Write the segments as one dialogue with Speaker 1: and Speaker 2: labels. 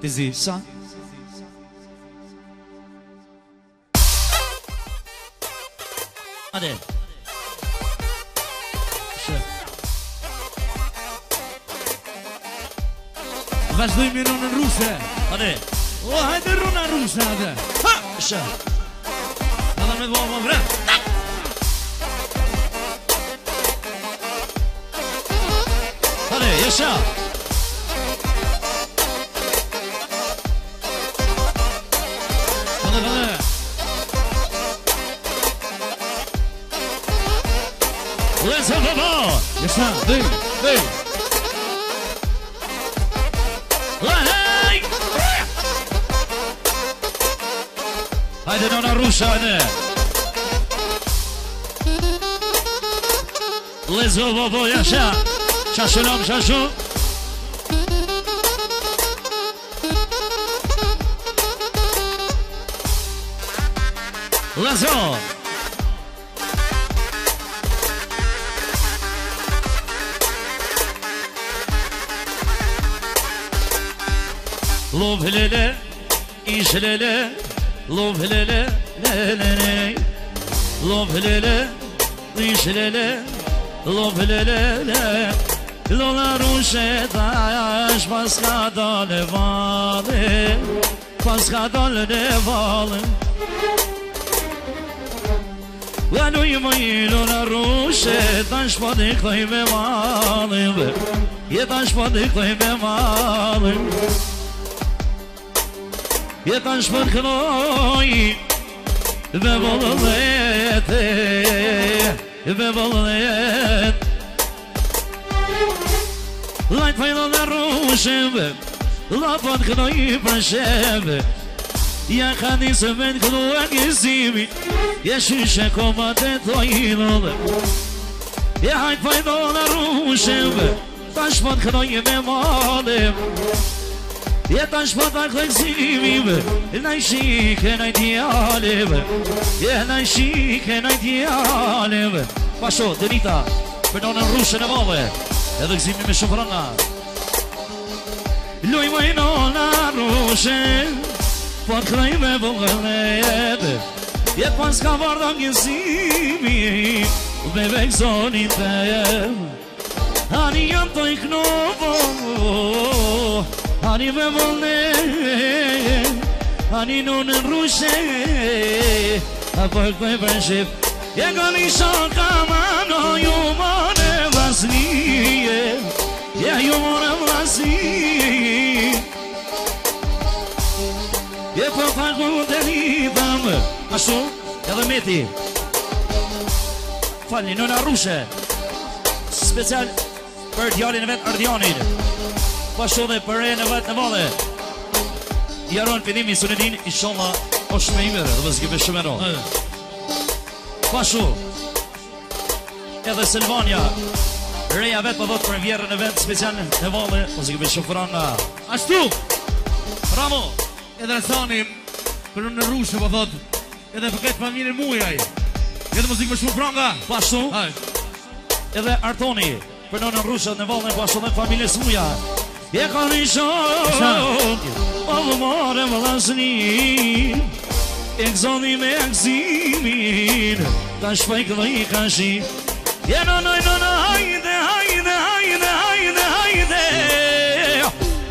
Speaker 1: Ti zi.
Speaker 2: Sa? Hadi.
Speaker 1: Vazhdojmë në rrunën ruse.
Speaker 2: Hadi.
Speaker 1: O, hajde rruna ruse atë.
Speaker 2: Ha! Shë.
Speaker 1: Edhe me dvoa më vrem.
Speaker 2: Hadi, yaşa.
Speaker 1: Hadi, hadi.
Speaker 2: Let's have a ball.
Speaker 1: Yaşa, dıy, dıy.
Speaker 2: Hey! Hajde nona Rusha, hajde. Let's go, yaşa. Şaşırım, şaşır. Let's go. Lov lele, iş lele, lov lele, lele, lov lele, iş lele, lov lele, lola rushe taş paska dole vale, paska dole vale. Laluj moj lola rushe taş padikoj me vale, je taş padikoj me vale. Jetash për kënoj Ve vëllet Ve vëllet Lajt fajdo dhe rushev La për kënoj për shev Ja ka disë me në kënu e njësimi Ja shyshe koma të tojnëll Ja hajt fajdo dhe rushev Tash për kënoj me malem Jeta shpata këllëzimim Në shike në idealim Në shike në idealim Pasho, Denita Për nonën rushe në mave Edhe gëzimi me shofrana Luj më i nona rushe Po të kraj me vëllet Jetë pas ka varda njësimi Me vekzonin të Ani jam të i knovo Ani me vëllë, ani në rushe A për këj për shqip Je gëni shoka ma në ju më në vlasnije Je ju më në vlasnije Je për faku të lidhëm Ashtu, edhe meti Falni, në rushe Special për djallin e vetë Ardjanit Pasho dhe për e në vetë në vale Jaron pëndimi së në din Inshallah o shme i mërë Dhe vëzgjime shumë e ro Pasho Edhe Selvania Reja vetë për dhëtë për vjerën në vetë Special në vale Vëzgjime shumë franga
Speaker 1: Ashtu
Speaker 2: Bravo
Speaker 1: Edhe Rasanim Për në rushe për dhëtë Edhe për këtë familjen mujaj Edhe muzikë më shumë franga
Speaker 2: Pasho Edhe Artoni Për në rushe në vale Pasho dhe familjes mujaj Je ka një shok O më more më lasni E këzoni me akzimin Ta shpaj këllë i ka shi Je nonoj, hajde, hajde, hajde, hajde, hajde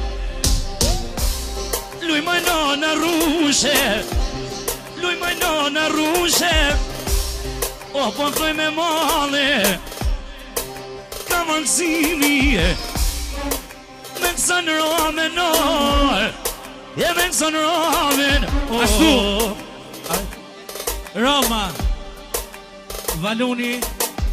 Speaker 2: Luj maj nona rushe Luj maj nona rushe O po këtoj me male Ka më aksimi Me kësën ramen Je me kësën ramen
Speaker 1: Ashtu Roma Valuni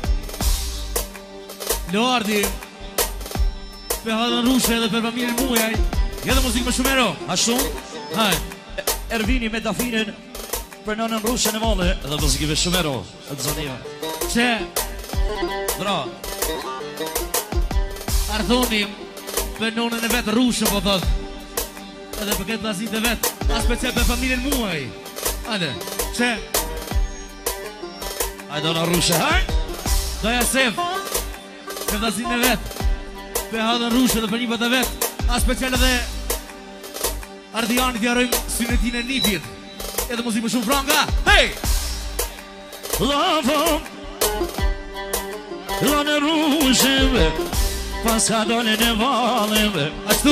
Speaker 1: Loardi Për hadën rushe edhe për familjen mujaj Edhe muzikë më shumero
Speaker 2: Ashtu Ervini me dafinin Për nënën rushe në vale Edhe muzikëve shumero Edhe zonima
Speaker 1: Që
Speaker 2: Dra
Speaker 1: Ardhonim Për nonën e vetë rushe po thot Edhe për këtë lazit e vetë A special për familjen muaj Ade Që
Speaker 2: Ajdo në rushe
Speaker 1: Doja sef Për lazit e vetë Për hadën rushe dhe për një për të vetë A special edhe Ardianit jarojmë synetin e nipit. Edhe muzikë më shumë franga. Hey!
Speaker 2: Lavo Lone rusheve Pas ka dole në valeve
Speaker 1: Ashtu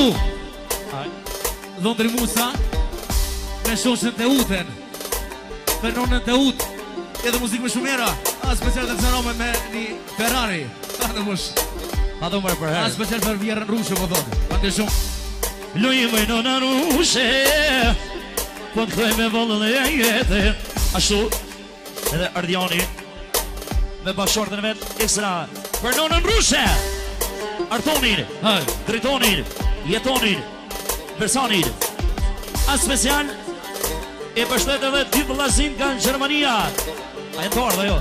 Speaker 1: Dhondri Musa Me shoshën të uten Për nonën të ut Edhe muzikë më shumera Special të cërome me një Ferrari
Speaker 2: Ato mërë për herë
Speaker 1: Special për vjerën rushe po thotë Ate shumë
Speaker 2: Lujme nona rushe Po të këtoj me volën e jetë Ashtu Edhe Ardiani Me bashortën e vetë ekstra Për nonën rushe Artonin Dritonin Jetonin Versanin A special E përshtet edhe dy vëllazin nga në Gjermania A e të ardhe jo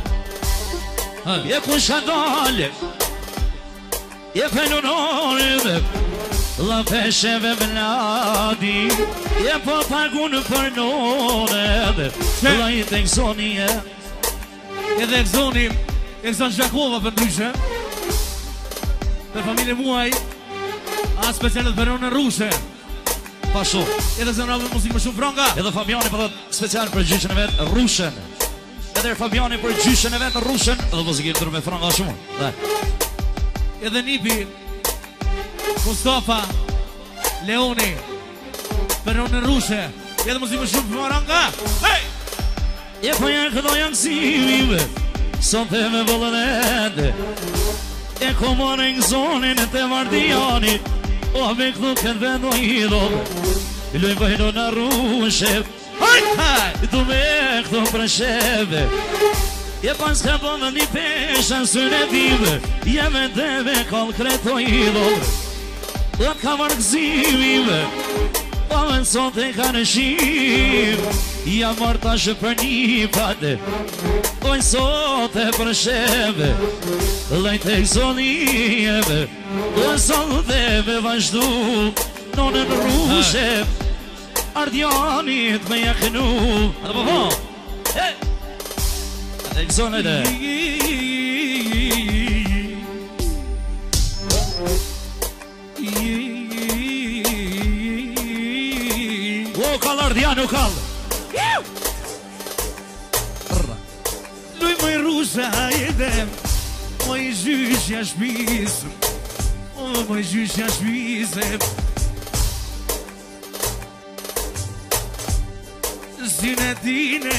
Speaker 2: Je ku shkandale Je fenononim La pesheve vladi Je po pagun për none La i të egzoni
Speaker 1: Edhe egzoni Egzon Zhakova për ndryshe Për familje muaj A specialet për nonën rushe
Speaker 2: Pashu
Speaker 1: Edhe zënrave muzikë më shumë franga
Speaker 2: Edhe Fabiani për dhët special për gjyshën e vetë rushen Edhe Fabiani për gjyshën e vetë rushen Edhe muzikë të me franga shumë Dhe
Speaker 1: Edhe Nipi Mustafa Leoni Për nonën rushe Edhe muzikë më shumë franga Hey!
Speaker 2: Je po janë këto janë kësime Sot e me vëllën edhe E komore në zonin e të Mardiani O me këtu këtë vendo i dobe Lujnë bëjnë në rushe Du me këtu prësheve Je pas ka bënë një pesha sënë e time Je me deve kallë kreto i dobe Do të ka markëzimime O me nësot e ka në shim Ja marrë tashë për një pate O nësot e për sheve Lajt e këzonijeve O nësot e me vazhdu Nonën rushe Ardianit me jakënu A të po E të këzonet e O kallë Ardian o kallë
Speaker 1: Luj më i rusha jedem O i gjyshja shpisëm O më i gjyshja shpisëm Synetine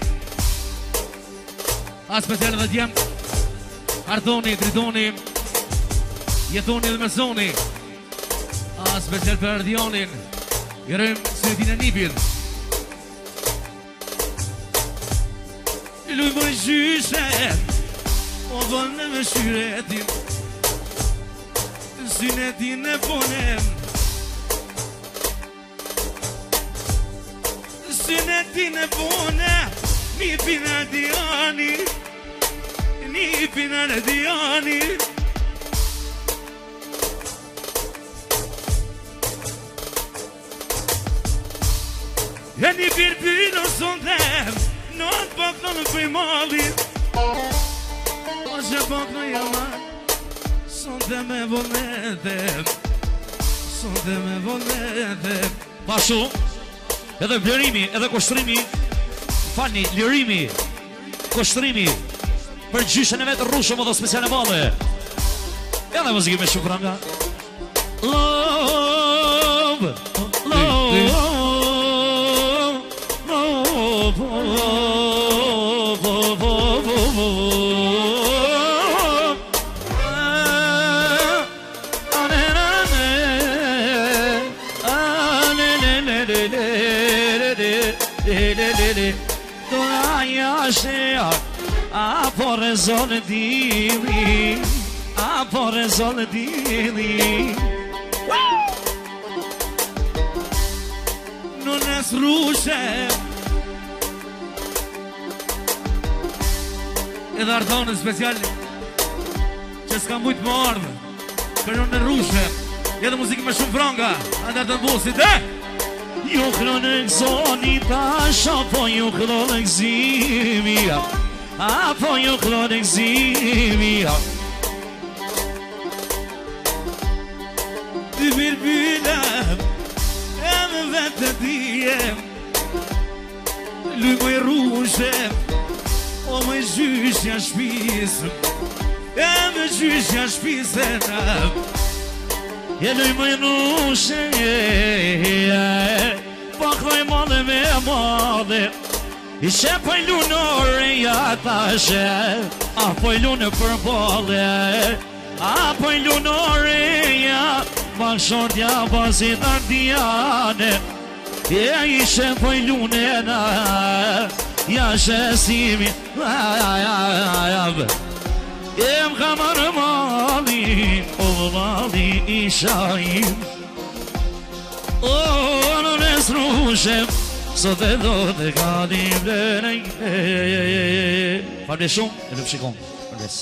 Speaker 1: A special dhe djem Artoni, Tritoni Jetoni dhe Mesoni A special për Ardionin Jërëm synetine Nipit Luj më i gjyshe O vëllë me shyretin Synetin e ponem Synetin e ponem Nipin Ardiani Nipin Ardiani E një birbino sondem Në atë pak në për malit O që pak në jaman Sonde me voletem Sonde me voletem
Speaker 2: Pashu Edhe vlerimi, edhe kushtrimi Fani, lirimi Kushtrimi Për gjyshën e vetë rushëm dhe speciale madhe Edhe muzikë me shumë franga Love Love Apo rezon dili Apo rezon dili
Speaker 1: Në nes rushe Edhe Ardonën special Që s'ka mujtë më ardhë Për në rushe Edhe muzikë me shumë franga Andar të nëbusit,
Speaker 2: Ju kënë këzoni tash Apo ju kënë këzimia Apo ju kënë këzimia
Speaker 1: Dy birbylem E më vetë të dijem Luj moj rushe O më gjyshja shpisë E më gjyshja shpisë
Speaker 2: E luj moj rushe Po këdoj madhe me madhe I shepa i lunore ja tashe Apo i lune për bale Apo i lunore ja Ma shortja basit ardiane E i shepa i lune na Ja shesimi E më kamar mali O mali i shajim O në nesrushem Sot e do të gani vlenej Falë shumë, e në pëshikon Falës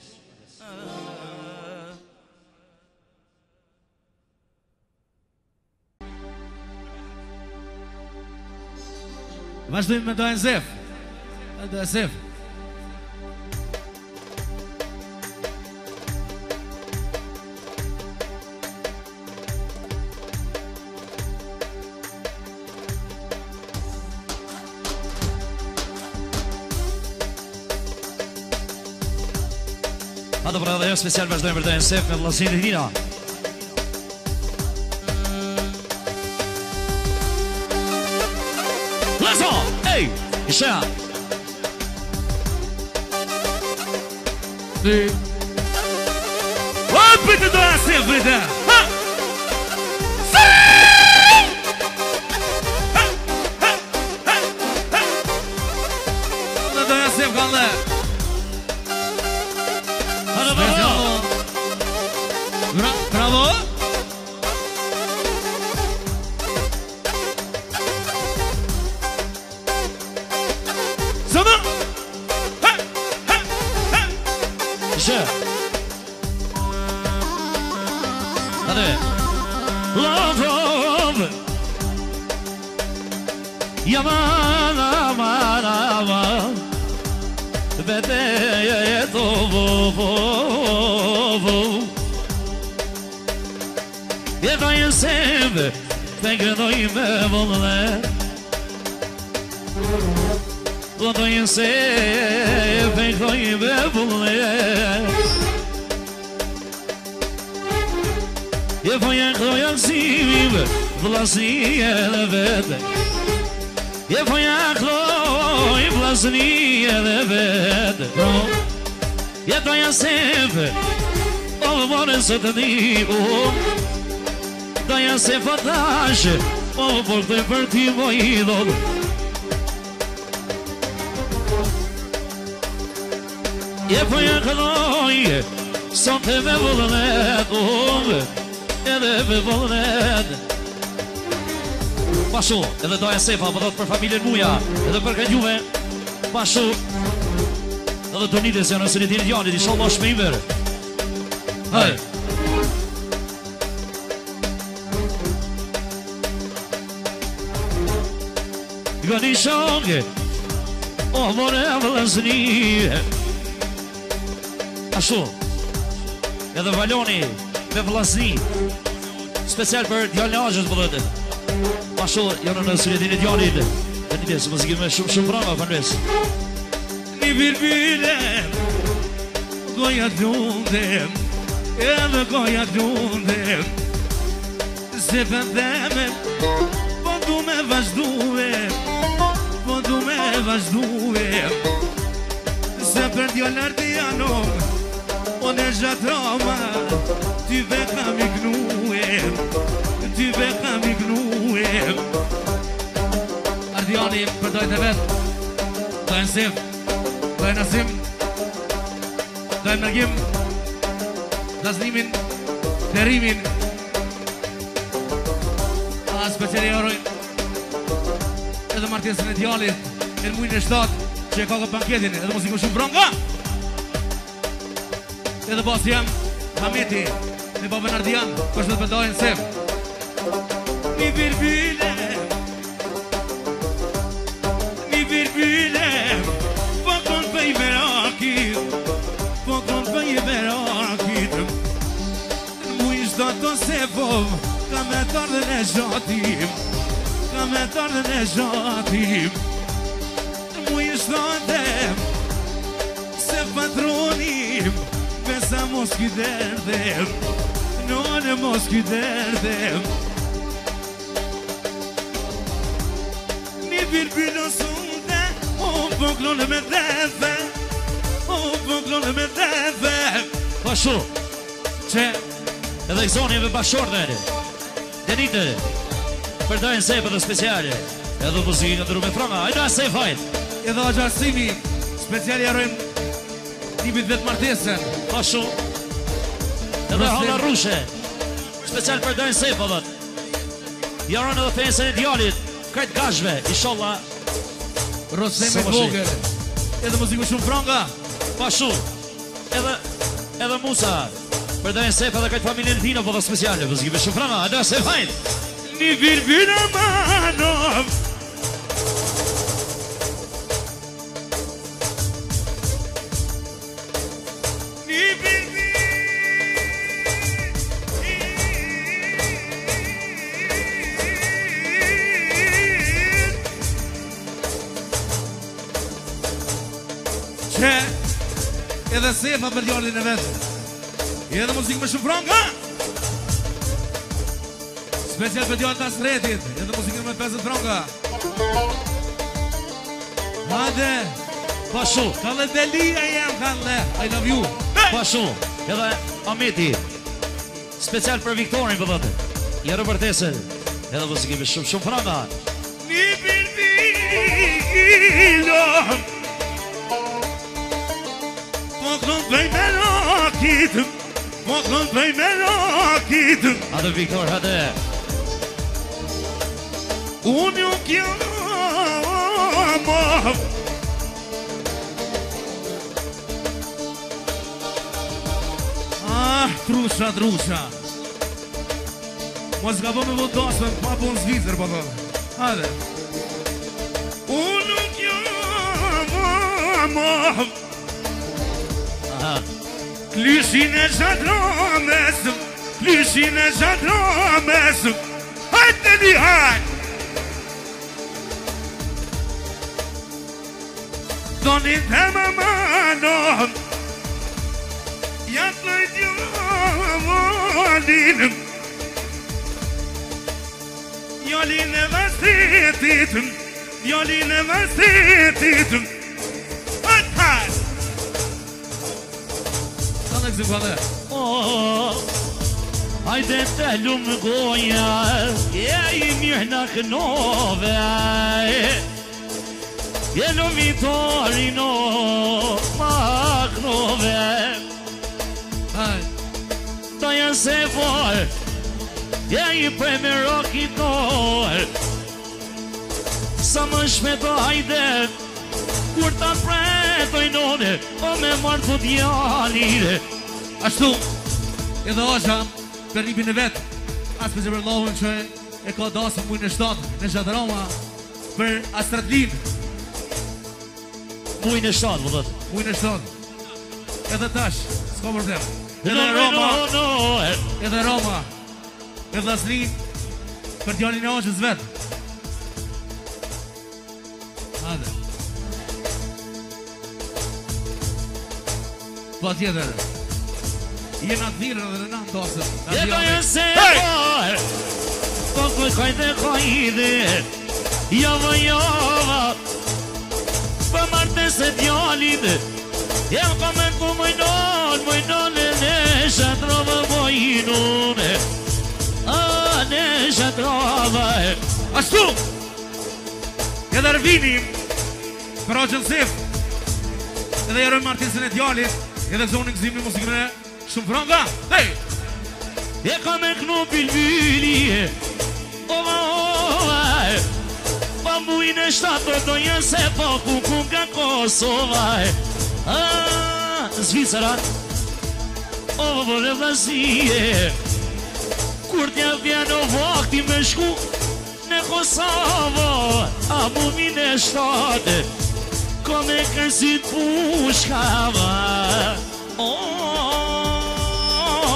Speaker 1: Vazhdojmë me dojnë zef Dojnë zef
Speaker 2: Ato për edhe jo special vazhdojmë për dojnë zef Me vlasin e hina Leso, ej, isha
Speaker 1: Opet të dojnë zef, brita Dojnë zef, kanë dhe Bravo! Sana!
Speaker 2: Isha Hadi Love Yaman aman aman Bete tovo E dojnë sebe Të gëdoj me vëllë O dojnë sebe Të gëdoj me vëllë E poja këdoj aksimim Vlasni e dhe vete E poja këdoj Vlasni e dhe vete E dojnë sebe O vëmone së të një Daja se fatashe O por të për ti mo idol E po ja këdoj Sot e me vullnet Edhe me vullnet Pashu Edhe doja sefa Po do të për familjen muja Edhe për ka gjume Pashu Edhe të njëtë se nësë një tini djanit I shalma shme i mërë Haj Gani shonge O more vlasni Ashtu Edhe valoni Me vlasni Special për djallajës bëllëte Ashtu Jonë në sëritin e djanit E një desë mëzikim me shumë brama Fanves
Speaker 1: Një birbile Goja t'lundem Edhe goja t'lundem Se pëndeme Po du me vazhduve Po du me vazhduve Se për djallar t'i janom O në zhatroma Ty ve kam i gnuem Ty ve kam i gnuem Ardiani për dojtë e vetë Dojnë sif Dojnë asim Dojnë nërgjim Dasnimin Derimin A speciali oroj Edhe martesën e djallit E në mujnë e 7 Që e ka këtë banketin Edhe mos i ku shumë bronga Edhe basi jam Hameti Me babën Ardian Kështë dhe pëndojnë sef Mi birbile Mi birbile Po kënë pëj merakit Po kënë pëj merakit Në mujnë shdo të sefov Ka me tardën e shatim ka me tërë në zhatim Mu i shtatem Se patronim Pesa mos ki derdem None mos ki derdem Një birbilo sunde O poklone me deve O poklone me deve
Speaker 2: Pashu
Speaker 1: Që
Speaker 2: Edhe i zonjeve bashkërë dhe Denite Përdojnë sejpë dhe speciale Edhe muzikë në dru me franga Ajda sejpë hajt
Speaker 1: Edhe a gjasimi Speciali arojmë Tipit vetë martesen
Speaker 2: Pashu Edhe hala rushe Special përdojnë sejpë dhe Jaron edhe pensën e djallit Kajtë gashve Ishallah
Speaker 1: Rosem e vogër Edhe muziku shumë franga
Speaker 2: Pashu Edhe Musa Përdojnë sejpë edhe kajtë familjen tina Po dhe speciale Muzikë shumë franga Ajda sejpë hajt
Speaker 1: Një birbina manov Një birbina Që Edhe sefa për djallin e vetë Edhe muzikë me shumë franga Special për djallë të asretit Edhe muzikën me 50 franga Hade
Speaker 2: Pashu
Speaker 1: Kalle Delia jem kalle I love you
Speaker 2: Pashu Edhe Ameti Special për Viktorin përdojnë Jero Bërtesel Edhe muzikë me shumë franga
Speaker 1: Një birbilo Po kënë bëj me rakit Po kënë bëj me rakit
Speaker 2: Adë Viktor, hade
Speaker 1: Unë ju kjamo Trusha, trusha Mos ka po me vodosme Pa po në Zvicër, po thë Hade Unë ju kjamo Klyshin e gjadromes Klyshin e gjadromes Hajtë një hajtë Donin të më manon Jatë lojtë jolin Jolin e vazhdetit Jolin e vazhdetit Hajtë hajtë Sa në këzim këllë
Speaker 2: Hajde të lumë goja Ja i mirë në kënove Je në vitorino Ma kënove Ta janë se vor Ja i prej me rokitor Sa më shmeto hajde Kur ta pretoj none O me marë të djalire
Speaker 1: Ashtu Edhe Asha Për ripin e vetë Aspe që për lohën që E ka dasën mujnë në 7 Në Gjadrama Për Astradlin
Speaker 2: Mujnë e 7 vëllët
Speaker 1: Mujnë e 7 Edhe tash S'ka problem Edhe Roma Edhe Roma Edhe Aslin Për djallin e Ashës vetë Hade Pa tjetër Jena të thirë dhe në në ndosën
Speaker 2: Jeta e se por Po kajde Java java Po marte se djallit Ja ka me ku mojnon e ne shatrova mojnon A ne shatrova
Speaker 1: Ashtu Edhe Arvinim Për Oqën Sif Edhe Jeroj Martinsen e djallit Edhe zonin këzim në musikën e shumë franga Hej
Speaker 2: E ka me knu bilbili Ova Pa mujnë e 7 do jenë se po ku nga Kosova Zvicërat Ova vërë vazije Kur t'ja vjenë vakti me shku Në Kosovo A mujnë e 7 Ko me kërësit pushkava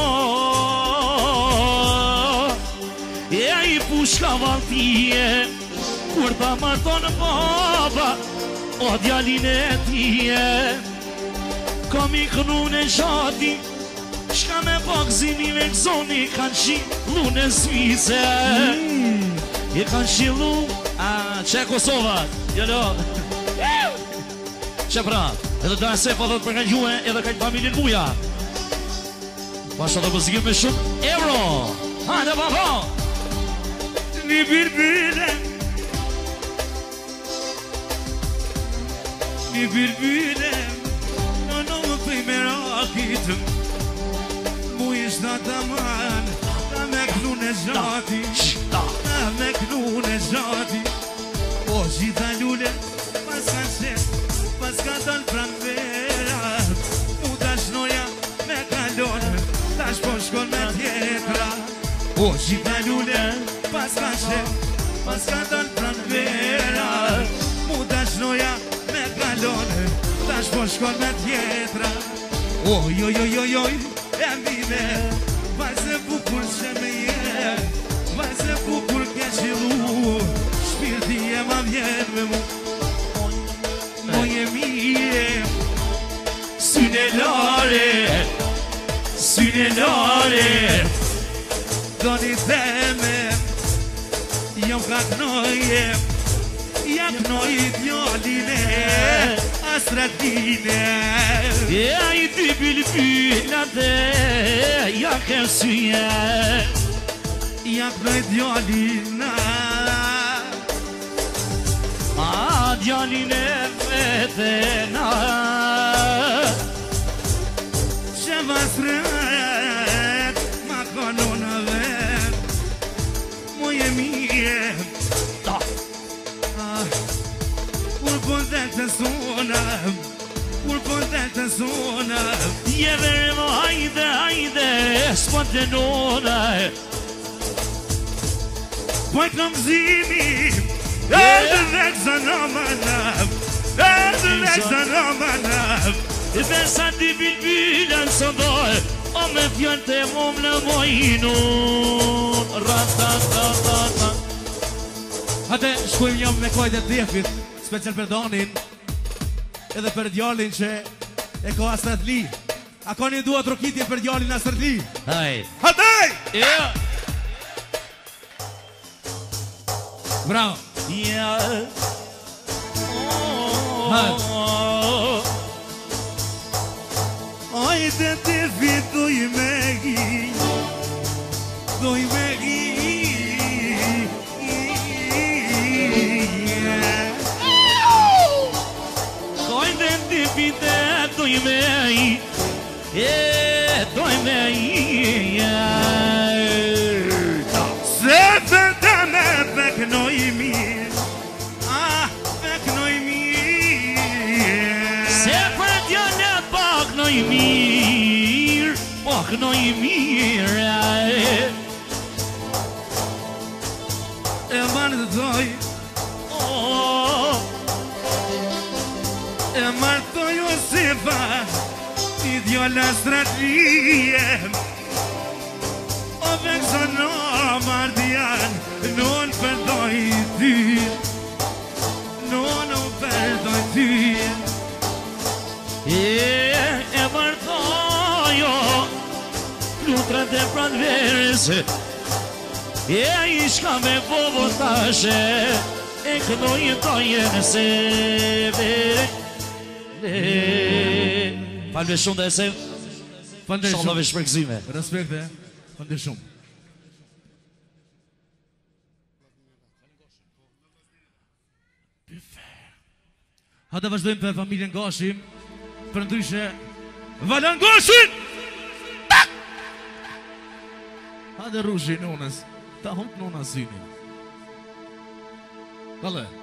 Speaker 2: Ja i pushkava t'je kur ta marton baba, o djalin e tije, kom i kënu në gjati, shka me bakzimi me këzoni, kanë shi lune Svise. I kanë shi që Kosova, jelo. Që pra, edhe da se po dhëtë për nga gjue, edhe kajtë familin muja. Pasha të pëzgjim me shumë euro. Hajde baba.
Speaker 1: Një birbire, një birbire, në më pëj me rakit, mu ishta të man, ta me kënu në gjati, ta me kënu në gjati. O gjitha lule, pas ka qenë, pas ka donë pranë vera, mu dashnoja me kalonë, tash po shkon me tjetra. O gjitha lule, pas ka qenë, pas ka donë pranë vera, mu dashnoja me kalonë, tash po shkon me tjetra. Oj, oj, oj, oj, oj, e mine, vajze bukur që me je, vajze bukur ke qilu, shpirti e ma vjen me mu. Moje mije, syne lare, syne lare, do një teme, jam ka knoje, jam knoje djalline, astratine.
Speaker 2: Ja i ty bilbilate, ja kem syje,
Speaker 1: jam knoje djalina,
Speaker 2: a djalin e vetena,
Speaker 1: që vasret, ma konona vet, moje mije, kur po dhe të sonam, kur po dhe të sonam,
Speaker 2: je veremo hajde, hajde, s'po të nona,
Speaker 1: po e kam zimi, edhe vek sa në manam, edhe vek sa në manam.
Speaker 2: I besa di bilbilen së doj, o me fjën të mom në mojinun, ratatatata.
Speaker 1: Ate shkojmë jam me kojt e tjefit, special për Donin, edhe për djallin që e ko Astratli. A ka një dua trokitje për djallin Astratli?
Speaker 2: Haj.
Speaker 1: Hatej!
Speaker 2: Ja.
Speaker 1: Bravo!
Speaker 2: Ja.
Speaker 1: Ajde të fitoj me gi, doj me gi.
Speaker 2: Ajde të fitoj me gi, doj me gi.
Speaker 1: Se të të me peknoj mirë, peknoj mirë.
Speaker 2: Se për t'jone paknoj mirë, paknoj mirë.
Speaker 1: E marrë të doj, e marrë të Josefa, i djolla Astratlie. O vek sa në mardian, non përdoj ty, non përdoj ty.
Speaker 2: E martojo, lutrat e pranverës, e ishka me bobo tashe, e këdoj të jenë se vere. Falve shumë dhe se, shalave shpërgzime.
Speaker 1: Respekte, fande shumë. Hajde vazhdojmë për familjen Gashim, për ndryshe Valan Gashin! Hajde rrushi nonës, ta humpë nona syni. Kalle.